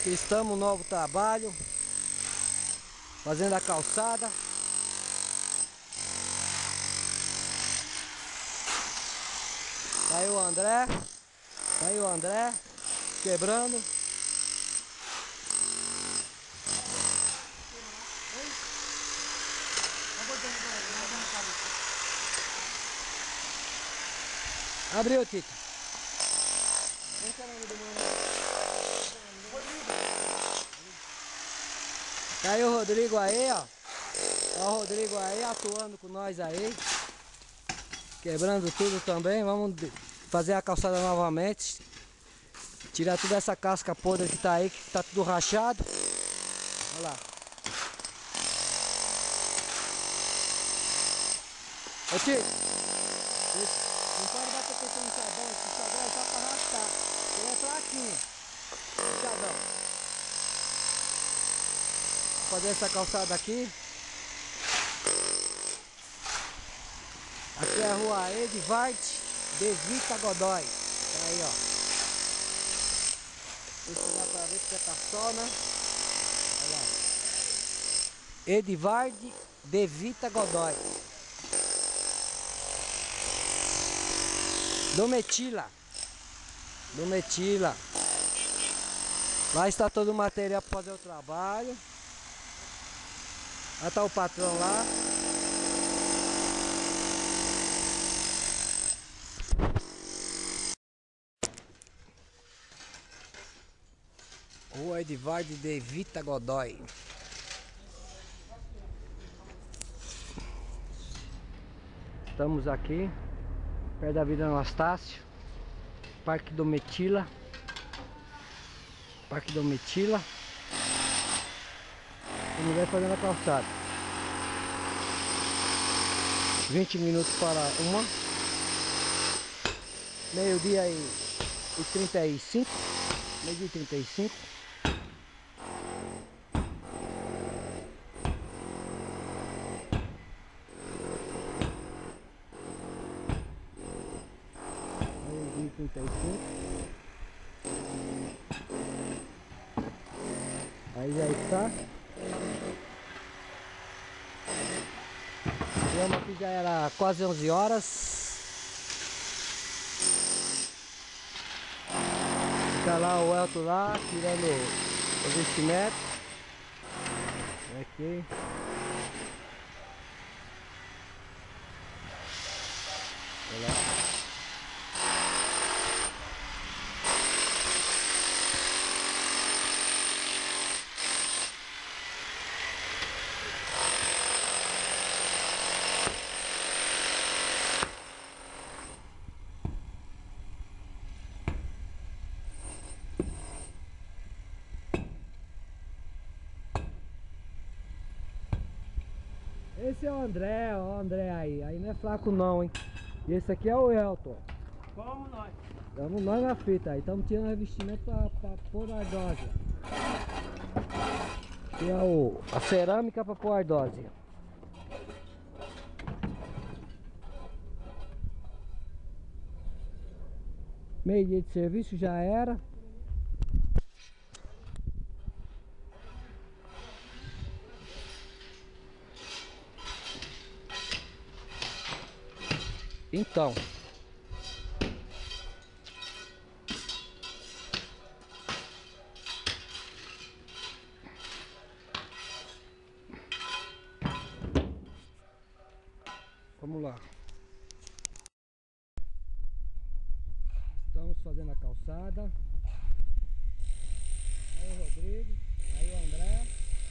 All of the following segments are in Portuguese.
Estamos no novo trabalho, fazendo a calçada. Tá aí o André, quebrando. Abriu, Tito. Tá aí o Rodrigo aí, ó. Tá o Rodrigo aí atuando com nós aí. Quebrando tudo também. Vamos fazer a calçada novamente. Tirar toda essa casca podre que tá aí, que tá tudo rachado. Olha lá. Ô Tito, não pode bater com esse enxadão. Esse enxadão é só pra arrastar. Ele é fraquinho. Enxadão. Vou fazer essa calçada aqui. Aqui é a rua Edvard de Vita Godoy. Tá aí, ó. Não sei se dá pra ver porque tá sol, né? Olha lá. Edvard de Vita Godoy. Domitila. Lá está todo o material para fazer o trabalho. Lá está o patrão lá. Rua Edvard de Vita Godoy. Estamos aqui perto da Vila Anastácio, Parque Domitila. Vamos ver fazendo a calçada. 20 minutos para uma. Meio-dia e 35. Meio-dia e 35. Meio-dia e 35. Aí já está. Chegamos aqui, já era quase 11 horas. Fica lá o Elton lá, tirando o vestimento. Aqui. Olha lá. Esse é o André, ó, o André aí não é fraco não, hein. E esse aqui é o Elton. Como nós? Estamos nós na fita aí, estamos tirando revestimento pra pôr a ardósia. Aqui é a cerâmica pra pôr a ardósia. Meio dia de serviço já era. Então, vamos lá. Estamos fazendo a calçada. Aí o Rodrigo, aí o André.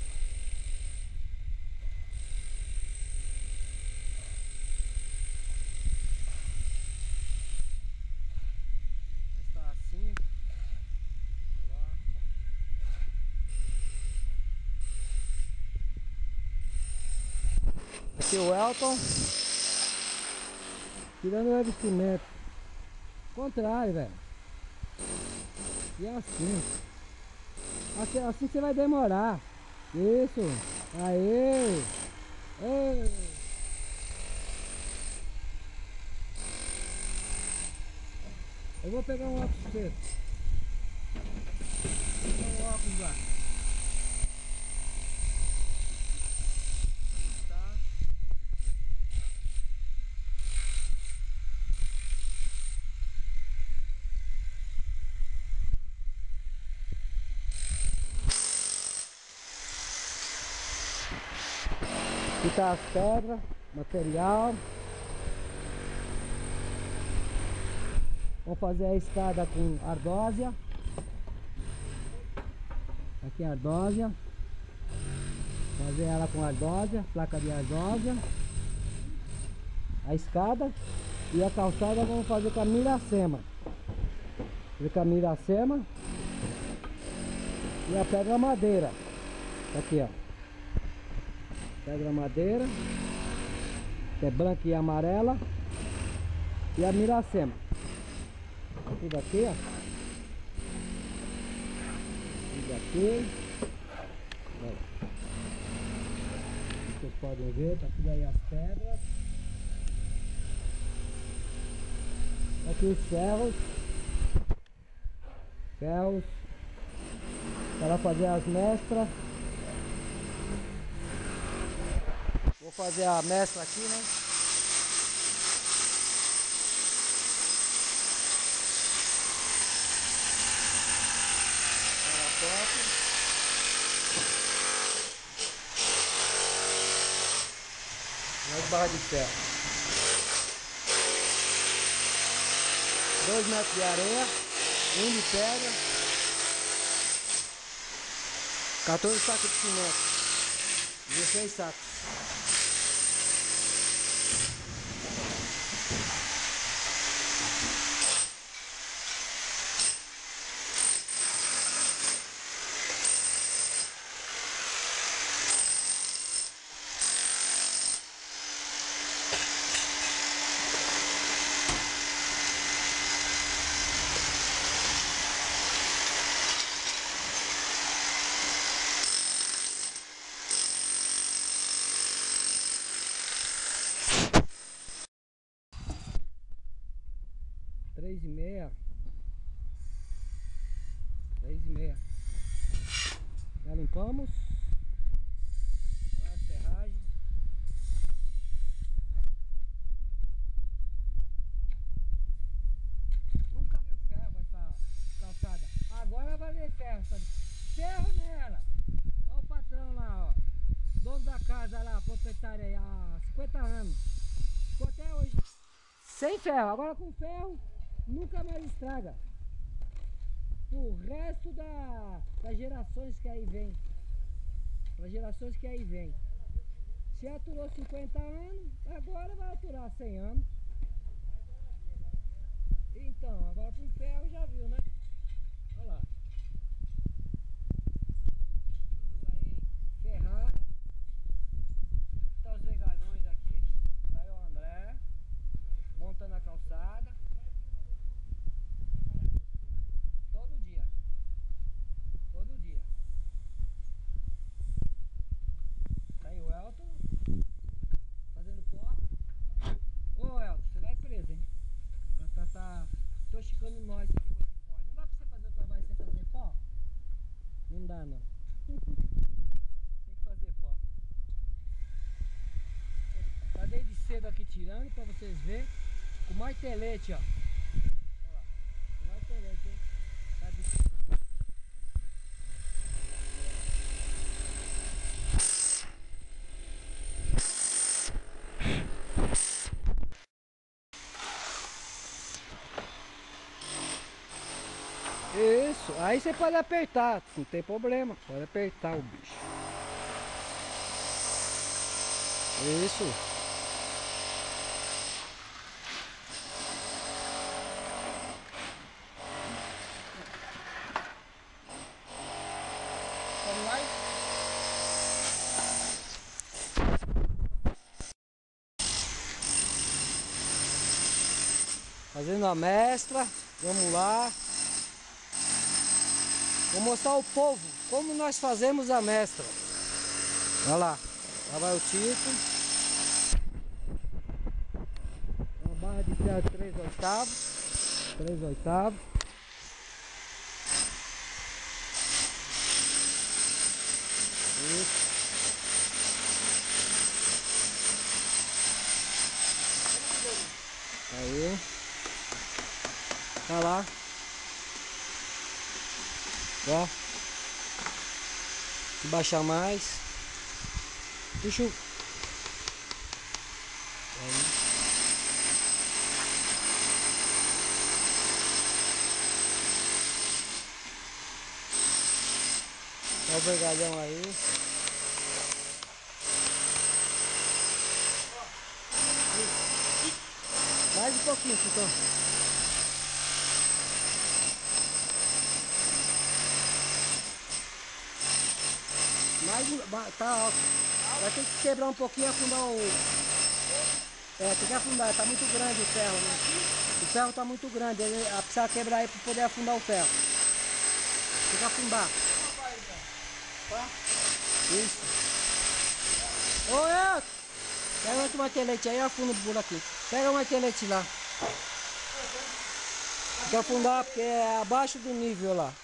Está assim. Olha lá. Aqui o Elton. Tirando o revestimento. Contrário, velho. E é assim. Assim você vai demorar. Isso. Aê. Ei. Eu vou pegar um óculos preto. Vamos lá. Tá. Aqui tá as pedras, material. Vamos fazer a escada com ardósia. Aqui é a ardósia. Fazer ela com ardósia, placa de ardósia. A escada e a calçada vamos fazer com a miracema. Com a miracema e a pedra madeira. Aqui, ó. Pedra madeira, que é branca e amarela. E a miracema. Tudo aqui, ó. Tudo aqui. Olha. Vocês podem ver, tá tudo aí as pedras. Aqui os ferros. Ferros. Para fazer as mestras. Vou fazer a mestra aqui, né? Mais barra de ferro. 2 metros de areia, 1 de pedra, 14 sacos de cimento, 16 sacos. Três e meia. Já limpamos. Olha a serragem. Nunca viu ferro essa calçada. Agora vai ver ferro, sabe? Ferro nela. Olha o patrão lá, ó. Dono da casa lá, proprietário aí há 50 anos. Ficou até hoje sem ferro. Agora com ferro nunca mais estraga. O resto das gerações que aí vem. Para gerações que aí vem. Se aturou 50 anos, agora vai aturar 100 anos. Então, agora com ferro já viu, né? Olha lá. Tudo aí ferrada. Tá os vegalhões aqui. Tá aí o André montando a calçada. Todo dia. Todo dia. Tá aí o Elton fazendo pó. Ô Elton, você vai preso, hein? Tá toxicando nós aqui com esse pó. Não dá pra você fazer o trabalho sem fazer pó? Não dá não. Tem que fazer pó. Tá desde cedo aqui tirando pra vocês verem. Com martelete, ó. Olha lá. Com martelete, hein? Tá de... Isso, aí você pode apertar, não tem problema, pode apertar o bicho. Isso. Vamos lá? Fazendo a mestra, vamos lá. Vou mostrar ao povo como nós fazemos a mestra. Olha lá, lá vai o Tito. Uma barra de ferro 3/8. 3/8. Aí. Tá lá. Ó. Se baixar mais. Puxa o... Aí. Ó o vergalhão aí. Mais um pouquinho, então. Tá alto. Vai ter que quebrar um pouquinho e afundar o... É, tem que afundar, tá muito grande o ferro, né? O ferro tá muito grande, ele precisa quebrar aí para poder afundar o ferro. Tem que afundar. Isso. Ô, Elton! Pega outro martelete aí e afunda o buraquinho. Pega o martelete lá. Tem que afundar porque é abaixo do nível lá.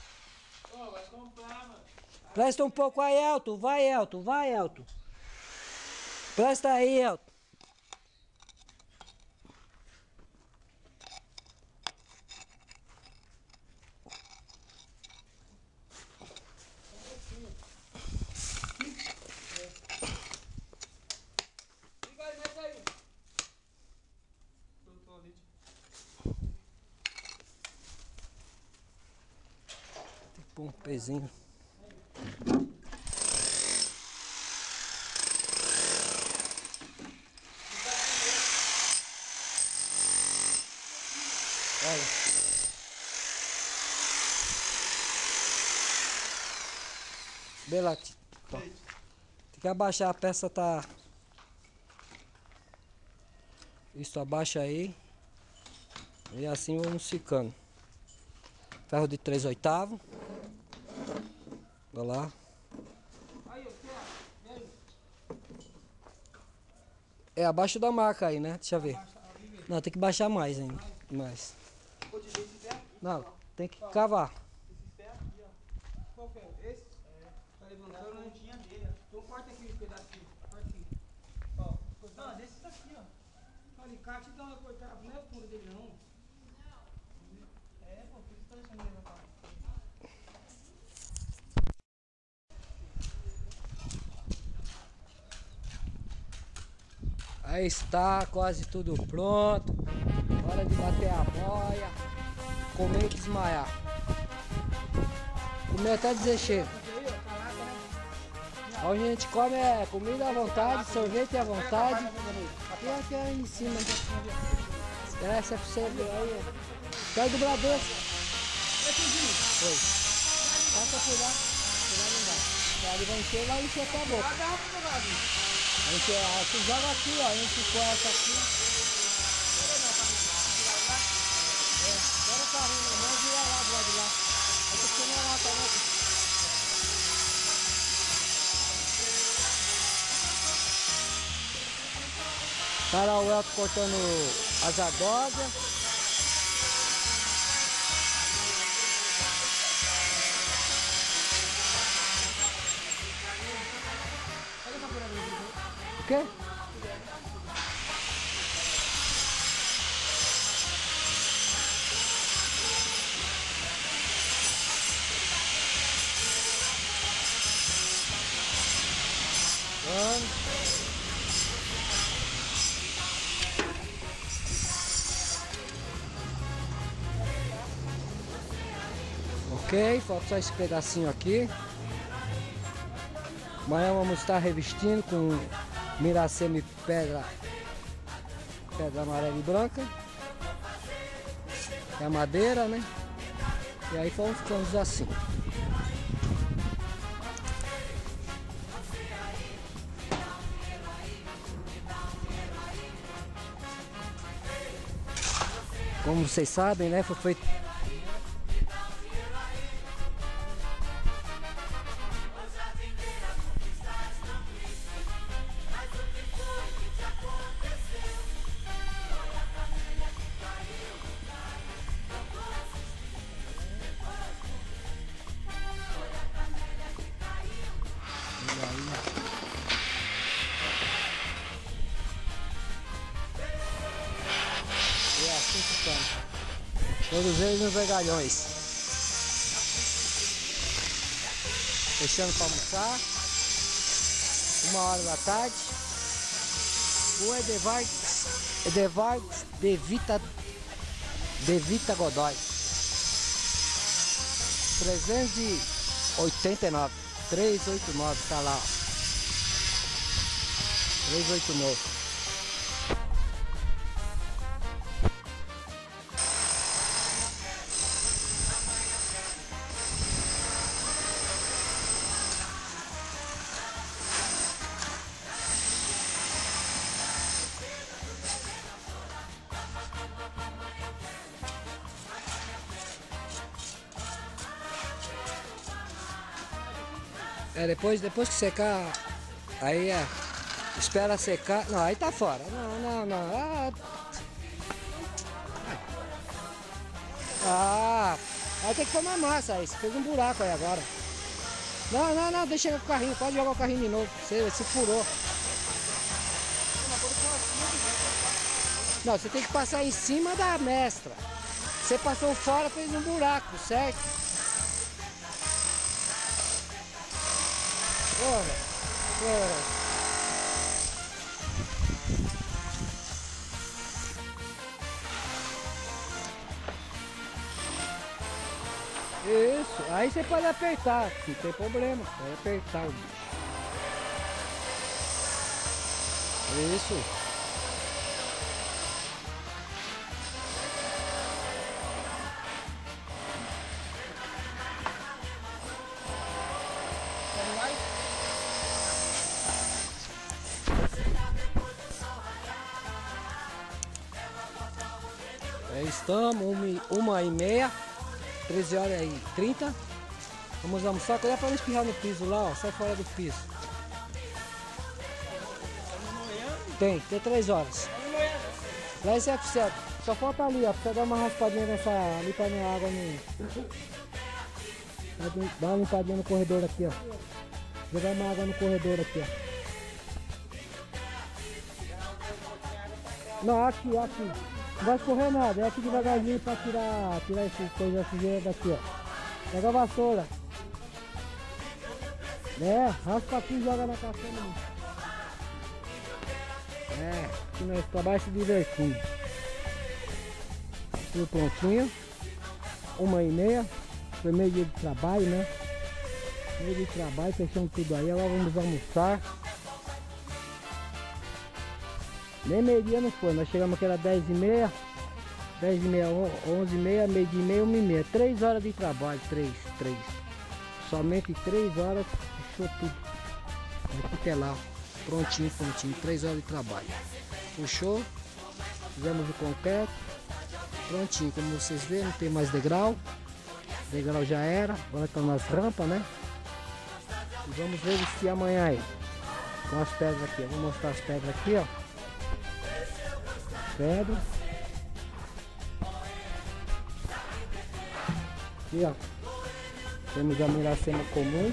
Presta um pouco aí, Elton. Vai, Elton. Vai, Elton. Presta aí, Elton. Tem que pôr um pezinho. Olha. Belate. Tem que abaixar, a peça tá... Isso, abaixa aí. E assim vamos ficando. Ferro de 3/8. Olha lá. É abaixo da marca aí, né? Deixa eu ver. Não, tem que baixar mais ainda. Mais. Não, tem que cavar. Qual que é? Esse? É. Tá levantando, né? Dele, então corta aqui um pedacinho. Corta aqui. Ó. Não, desses aqui, ó. O alicate dá uma cortada. Não é a altura dele, não. É, pô, por isso que tá deixando ele levantar. Aí está quase tudo pronto. Hora de bater a boia. Comer e desmaiar. Comer até dizer chega. Onde a gente come é comida à vontade, sorvete à vontade. E aqui é em cima. Essa é pra você ver aí. Sai do Bradesco. Foi. Passa por lá. Não dá. Ele vai encher lá e encher até a boca. A gente joga aqui, ó. A gente põe essa aqui. Bora o carrinho, vamos virar lá do lado de lá. Aí tem que ser na lata, né? Tá lá o Elton cortando as adósias. O quê? Ok, falta só esse pedacinho aqui. Amanhã vamos estar revestindo com Miracema pedra amarela e branca. É a madeira, né? E aí ficamos assim. Como vocês sabem, né? Foi feito. almoçando. Todos eles nos vergalhões. Fechando para almoçar. 1h da tarde. O Edevard de Vita Godoy. 389. 389, tá lá, ó. 389. Depois que secar, aí espera secar. Não, aí tá fora. Não. Aí tem que tomar massa aí. Você fez um buraco aí agora. Não, deixa ele com o carrinho. Pode jogar o carrinho de novo. Você furou. Não, você tem que passar em cima da mestra. Você passou fora, fez um buraco, certo? Porra. Isso, aí você pode apertar, não tem problema, pode apertar o bicho. Isso. Estamos 1h30, 13h30. Vamos almoçar, cuidado para não espirrar no piso lá, ó. Sai fora do piso. Tem 3 horas. Lá é 7. Só falta ali, ó. Precisa dar uma raspadinha nessa. Limpar na água no. Dá uma limpadinha no corredor aqui, ó. Jogar uma água no corredor aqui, ó. Não, aqui. Não vai escorrer nada, é aqui devagarzinho pra tirar essa coisa sujeira daqui, ó. Pega a vassoura. Raspa aqui e joga na caçamba. Aqui nós trabalhamos se divertindo. Tudo prontinho. 1h30. Foi meio dia de trabalho, né? Meio dia de trabalho, fechamos tudo aí. Agora vamos almoçar. Nem meio-dia não foi, nós chegamos aqui era 10h30, 11h30, meio-dia e meia, 1h30. 3 horas de trabalho, 3. Somente 3 horas, fechou tudo. Aqui que é lá, prontinho, 3 horas de trabalho. Puxou, fizemos o concreto, prontinho, como vocês veem, não tem mais degrau. Degrau já era, agora estão nas rampas, né? E vamos ver se amanhã aí, com as pedras aqui, eu vou mostrar as pedras aqui, ó. Pedra. Aqui, ó. Temos a miracema comum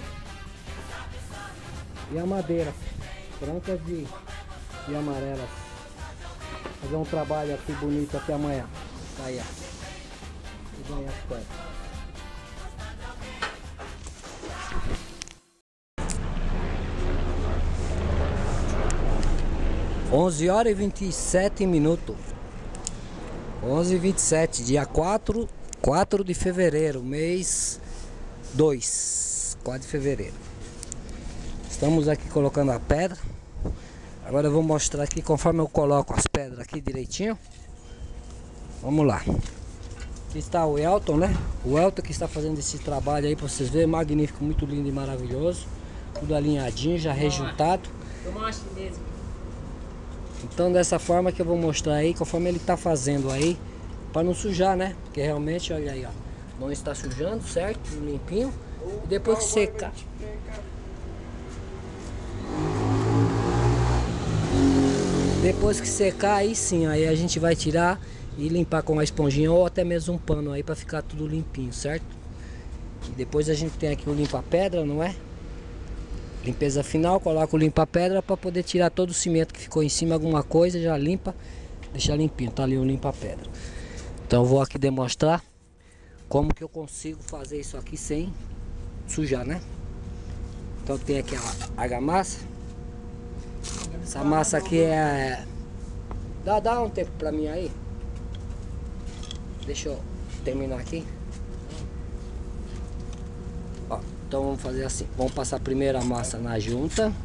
e a madeira, brancas e amarelas. Fazer um trabalho aqui bonito até amanhã. Tá aí, ó. E ganhar as pedras. 11h27. 11h27, dia 4 de fevereiro, mês 2, 4 de fevereiro. Estamos aqui colocando a pedra. Agora eu vou mostrar aqui conforme eu coloco as pedras aqui direitinho. Vamos lá. Aqui está o Elton, né? O Elton que está fazendo esse trabalho aí para vocês verem, magnífico, muito lindo e maravilhoso. Tudo alinhadinho, já rejuntado. Então dessa forma que eu vou mostrar aí, conforme ele tá fazendo aí, para não sujar, né? Porque realmente, olha aí, ó, não está sujando, certo? Limpinho. E depois que secar, aí sim, aí a gente vai tirar e limpar com uma esponjinha ou até mesmo um pano aí para ficar tudo limpinho, certo? E depois a gente tem aqui o limpa-pedra, não é? Limpeza final, coloca o limpa-pedra para poder tirar todo o cimento que ficou em cima, alguma coisa, já limpa, deixa limpinho, tá ali o limpa-pedra. Então eu vou aqui demonstrar como que eu consigo fazer isso aqui sem sujar, né? Então tem aqui a argamassa. Essa massa aqui é... Dá um tempo pra mim aí. Deixa eu terminar aqui. Ó, então vamos fazer assim. Vamos passar primeiro a massa na junta.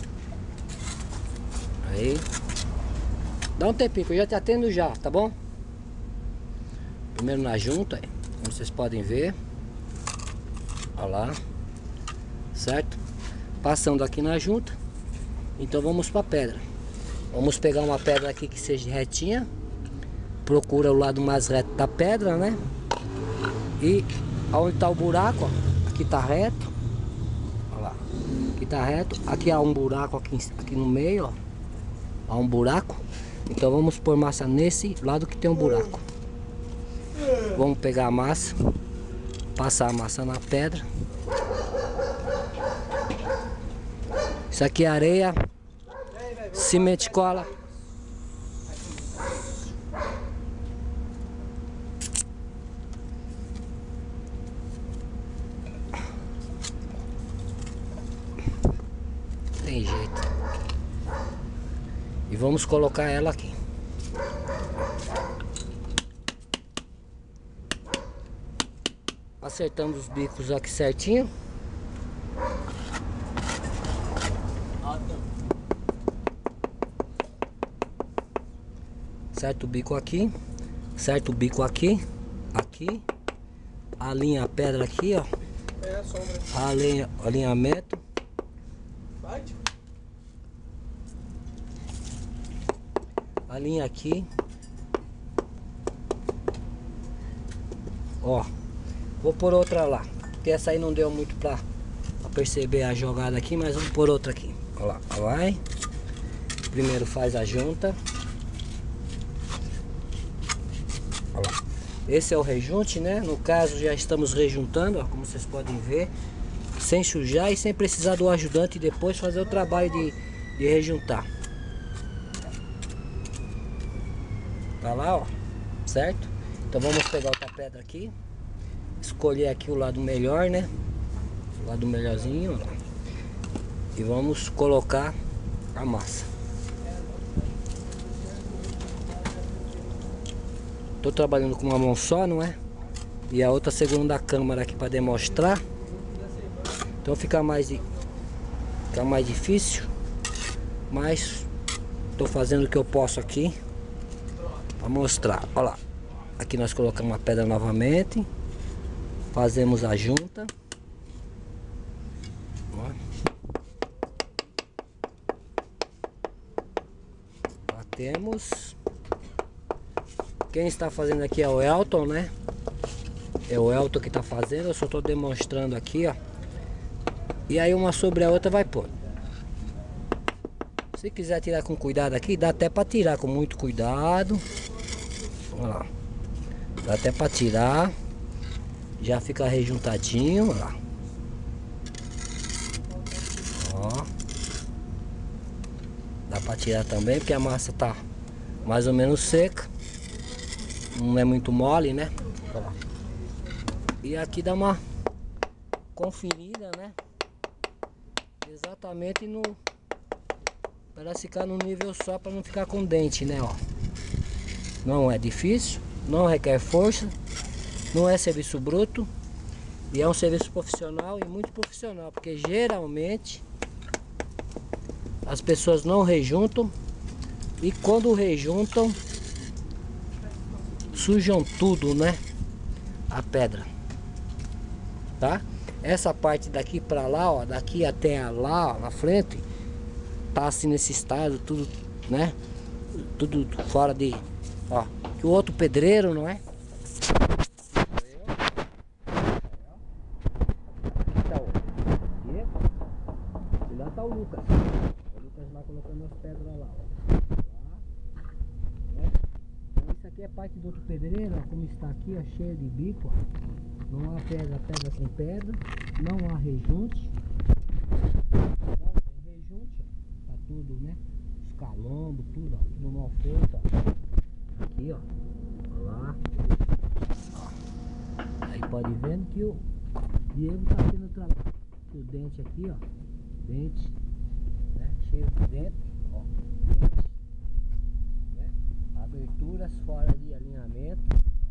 Aí. Dá um tempinho que eu já te atendo já, tá bom? Primeiro na junta, como vocês podem ver. Olha lá. Certo? Passando aqui na junta. Então vamos para a pedra. Vamos pegar uma pedra aqui que seja retinha. Procura o lado mais reto da pedra, né? E onde está o buraco, ó, aqui tá reto. Olha lá. Aqui tá reto. Aqui há um buraco aqui no meio, ó. Há um buraco. Então vamos pôr massa nesse lado que tem um buraco. Vamos pegar a massa, passar a massa na pedra. Isso aqui é areia, cimento e cola. Tem jeito. E vamos colocar ela aqui. Acertando os bicos aqui certinho. Certo o bico aqui. Certo o bico aqui. Aqui. Alinha a pedra aqui, ó. É a sombra. Alinhamento. Bate. Alinha aqui. Ó. Vou pôr outra lá. Porque essa aí não deu muito pra perceber a jogada aqui. Mas vamos pôr outra aqui. Olha lá. Vai. Primeiro faz a junta. Olha lá. Esse é o rejunte, né? No caso já estamos rejuntando, ó, como vocês podem ver. Sem sujar e sem precisar do ajudante depois fazer o trabalho de rejuntar. Tá lá, ó. Certo? Então vamos pegar outra pedra aqui. Escolher aqui o lado melhor, né? O lado melhorzinho, ó. E vamos colocar a massa. Tô trabalhando com uma mão só, não é? E a outra segurando a câmera aqui para demonstrar. Então fica mais difícil. Mas tô fazendo o que eu posso aqui para mostrar. Olha lá. Aqui nós colocamos a pedra novamente. Fazemos a junta. Ó. Batemos. Quem está fazendo aqui é o Elton, né? É o Elton que está fazendo. Eu só estou demonstrando aqui, ó. E aí uma sobre a outra vai pôr. Se quiser tirar com cuidado aqui, dá até para tirar com muito cuidado. Olha lá. Dá até para tirar. Já fica rejuntadinho, olha lá. Ó. Dá para tirar também, porque a massa tá mais ou menos seca. Não é muito mole, né? Olha lá. E aqui dá uma conferida, né? Exatamente no... para ficar no nível só, para não ficar com dente, né? Ó. Não é difícil, não requer força. Não é serviço bruto. E é um serviço profissional e muito profissional. Porque geralmente as pessoas não rejuntam. E quando rejuntam, sujam tudo, né? A pedra. Tá? Essa parte daqui pra lá, ó. Daqui até lá, ó, na frente. Tá assim nesse estado, tudo, né? Tudo fora de... Ó. Que o outro pedreiro, não é? Tá o Lucas. O Lucas lá colocando as pedras lá, ó. Lá. Né? Então isso aqui é parte do outro pedreiro, ó, como está aqui, ó, cheio de bico, ó. Não há pedra com pedra, não há rejunte. Não tem rejunte, ó. Tá tudo, né? Os calombos, tudo, ó, tudo mal feito, ó. Aqui, ó. Lá. pode ir vendo que o Diego tá tendo trabalho. O dente aqui, ó. Dente, né? Cheio de dente, ó. Dente, né? Aberturas fora de alinhamento.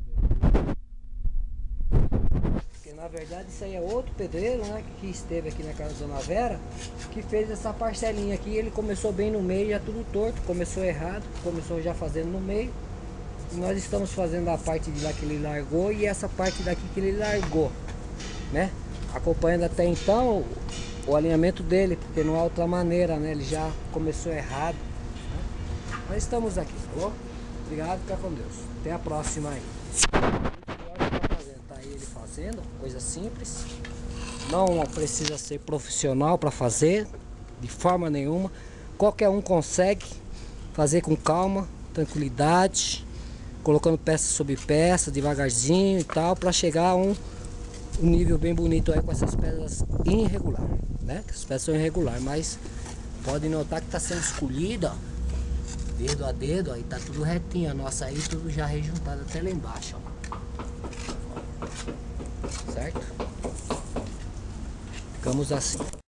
Porque na verdade isso aí é outro pedreiro, né? Que esteve aqui na casa da Dona Vera, que fez essa parcelinha aqui. Ele começou bem no meio, já tudo torto. Começou errado, começou já fazendo no meio. E nós estamos fazendo a parte de lá que ele largou e essa parte daqui que ele largou, né? Acompanhando até então o alinhamento dele, porque não há outra maneira, né? Ele já começou errado, né? Mas estamos aqui, falou? Obrigado, fica com Deus. Até a próxima aí. Tá aí ele fazendo, coisa simples. Não precisa ser profissional para fazer, de forma nenhuma. Qualquer um consegue fazer com calma, tranquilidade, colocando peça sobre peça, devagarzinho e tal, para chegar a um nível bem bonito aí com essas pedras irregular, né? As peças são irregular, mas pode notar que está sendo escolhida, ó, dedo a dedo, aí tá tudo retinho, a nossa aí tudo já rejuntado até lá embaixo, ó. Certo? Ficamos assim.